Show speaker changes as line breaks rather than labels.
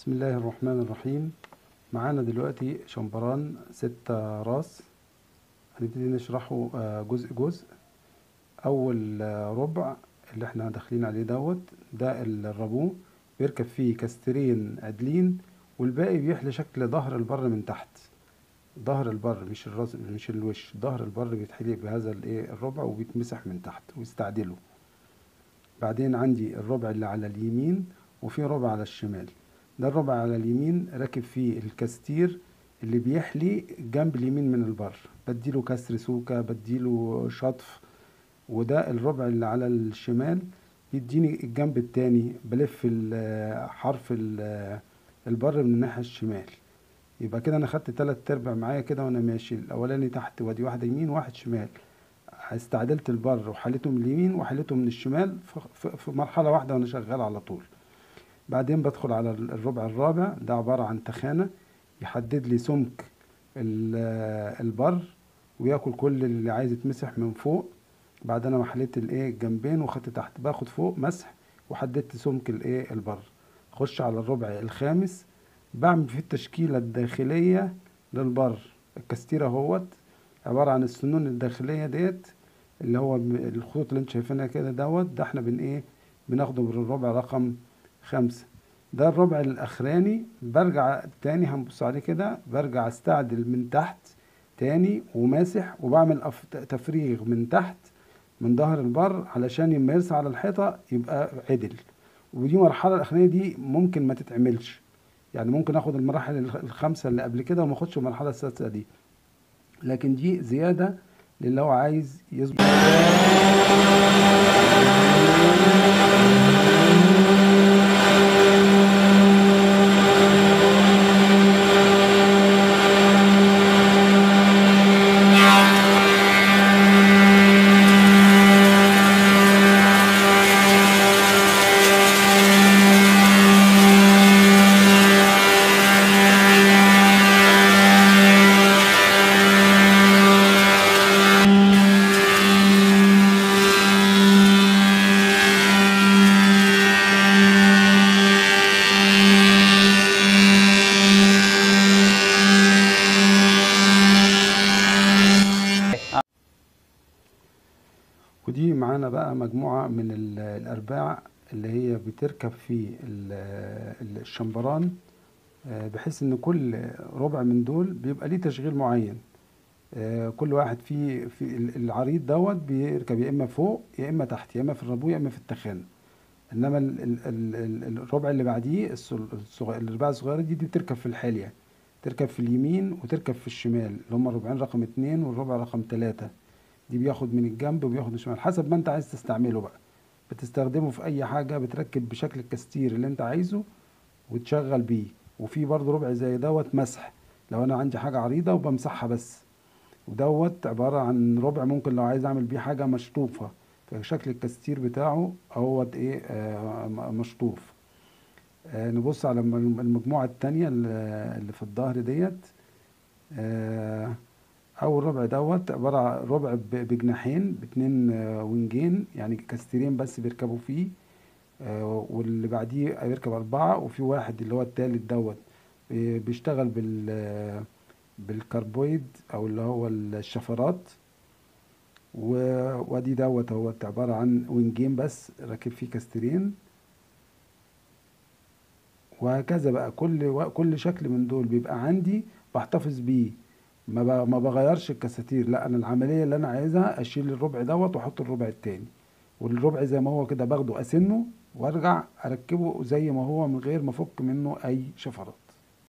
بسم الله الرحمن الرحيم. معانا دلوقتي شمبران 6 راس. هنبتدي نشرحه جزء جزء. أول ربع اللي احنا داخلين عليه ده الرابو، بيركب فيه كاسترين عدلين، والباقي بيحلي شكل ظهر البر من تحت. ظهر البر مش الراس مش الوش، ظهر البر بيتحلي بهذا الربع وبيتمسح من تحت ويستعدله. بعدين عندي الربع اللي على اليمين وفي ربع على الشمال. ده الربع على اليمين راكب فيه الكاستير اللي بيحلي الجنب اليمين من البر، بديله كسر سوكة، بديله شطف. وده الربع اللي على الشمال بيديني الجنب التاني، بلف حرف البر من الناحية الشمال. يبقى كده انا خدت 3/4 معايا كده وانا ماشي. الاولاني تحت وادي واحدة يمين واحد شمال، استعدلت البر وحليته من اليمين وحليته من الشمال في مرحلة واحدة وانا شغال على طول. بعدين بدخل على الربع الرابع، ده عبارة عن تخانة يحدد لي سمك البر وياكل كل اللي عايز يتمسح من فوق. بعد انا ما حليت الجنبين وخدت تحت، باخد فوق مسح وحددت سمك البر. اخش على الربع الخامس، بعمل فيه التشكيلة الداخلية للبر. الكستيرة اهوت عبارة عن السنون الداخلية ديت، اللي هو الخطوط اللي انت شايفينها كده ده احنا بناخده بالربع رقم 5. ده الربع الاخراني. برجع تاني هنبص عليه كده، برجع استعدل من تحت تاني وماسح، وبعمل تفريغ من تحت من ظهر البر علشان لما يرسى على الحيطة يبقى عدل. ودي مرحلة الاخرانية دي ممكن ما تتعملش، يعني ممكن اخد المراحل ال5 اللي قبل كده وما اخدش المرحلة السادسة دي، لكن دي زيادة للي هو عايز يظبط. ودي معانا بقى مجموعة من الأرباع اللي هي بتركب في الشمبران، بحيث ان كل ربع من دول بيبقى ليه تشغيل معين. كل واحد في العريض بيركب يا اما فوق يا اما تحت، يا اما في الربو يا اما في التخان. انما الربع اللي بعديه الارباع الصغيرة دي بتركب في الحالية، تركب في اليمين وتركب في الشمال، اللي هم الربعين رقم 2 والربع رقم 3. دي بياخد من الجنب وبياخد من الشمال حسب ما انت عايز تستعمله بقى. بتستخدمه في اي حاجة، بتركب بشكل الكستير اللي انت عايزه وتشغل بيه. وفي برضه ربع زي مسح، لو انا عندي حاجة عريضة وبمسحها بس. عبارة عن ربع ممكن لو عايز اعمل بيه حاجة مشطوفة، فشكل الكستير بتاعه اهوت مشطوف. نبص على المجموعة التانية اللي في الظهر ديت. اول ربع عبارة عن ربع بجناحين باتنين وينجين، يعني كاستيرين بس بيركبوا فيه. واللي بعديه بيركب 4، وفي واحد اللي هو التالت بيشتغل بالكربويد او اللي هو الشفرات. وادي عبارة عن وينجين بس راكب فيه كاستيرين. وهكذا بقى كل شكل من دول بيبقى عندي بحتفظ بيه، ما بغيرش الكساتير. لا، انا العمليه اللي انا عايزها اشيل الربع واحط الربع التاني، والربع زي ما هو كده باخده اسنه وارجع اركبه زي ما هو من غير ما افك منه اي شفرات.